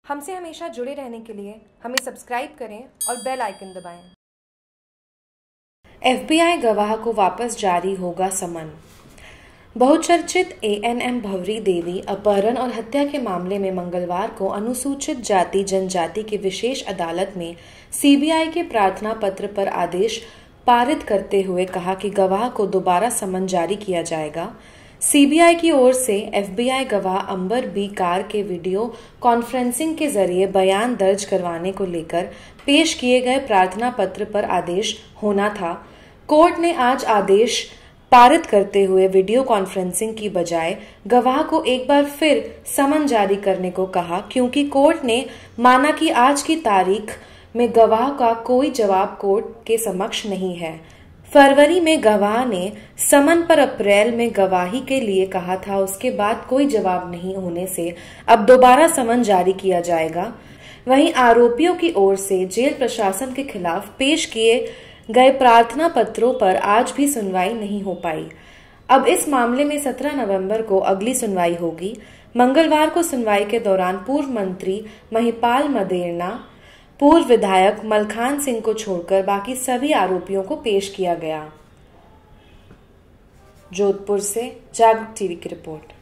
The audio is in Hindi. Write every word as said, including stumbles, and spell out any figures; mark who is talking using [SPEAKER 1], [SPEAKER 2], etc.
[SPEAKER 1] हमसे हमेशा जुड़े रहने के लिए हमें सब्सक्राइब करें और बेल आइकन दबाएं।
[SPEAKER 2] एफबीआई गवाह को वापस जारी होगा समन। बहुचर्चित एएनएम भंवरी देवी अपहरण और हत्या के मामले में मंगलवार को अनुसूचित जाति जनजाति की विशेष अदालत में सीबीआई के प्रार्थना पत्र पर आदेश पारित करते हुए कहा कि गवाह को दोबारा समन जारी किया जाएगा। सीबीआई की ओर से एफबीआई गवाह अंबर बी कार के वीडियो कॉन्फ्रेंसिंग के जरिए बयान दर्ज करवाने को लेकर पेश किए गए प्रार्थना पत्र पर आदेश होना था। कोर्ट ने आज आदेश पारित करते हुए वीडियो कॉन्फ्रेंसिंग की बजाय गवाह को एक बार फिर समन जारी करने को कहा, क्योंकि कोर्ट ने माना कि आज की तारीख में गवाह का कोई जवाब कोर्ट के समक्ष नहीं है। फरवरी में गवाह ने समन पर अप्रैल में गवाही के लिए कहा था, उसके बाद कोई जवाब नहीं होने से अब दोबारा समन जारी किया जाएगा। वहीं आरोपियों की ओर से जेल प्रशासन के खिलाफ पेश किए गए प्रार्थना पत्रों पर आज भी सुनवाई नहीं हो पाई। अब इस मामले में सत्रह नवंबर को अगली सुनवाई होगी। मंगलवार को सुनवाई के दौरान पूर्व मंत्री महिपाल मदेरणा, पूर्व विधायक मलखान सिंह को छोड़कर बाकी सभी आरोपियों को पेश किया गया। जोधपुर से जागरूक टीवी की रिपोर्ट।